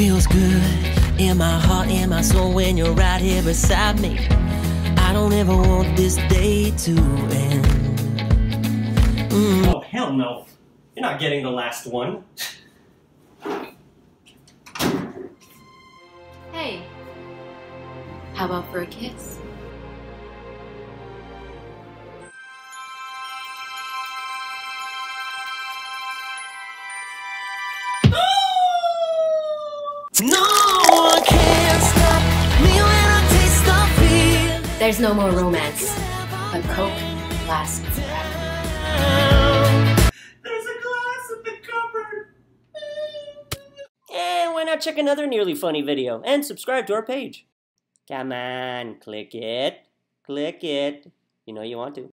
feels good in my heart, in my soul when you're right here beside me. I don't ever want this day to end. Oh, hell no. You're not getting the last one. Hey, how about for a kiss? No one can stop me when I taste the feeling. There's no more romance, but Coke lasts forever. There's a glass in the cupboard. And why not check another nearly funny video and subscribe to our page? Come on, click it. Click it. You know you want to.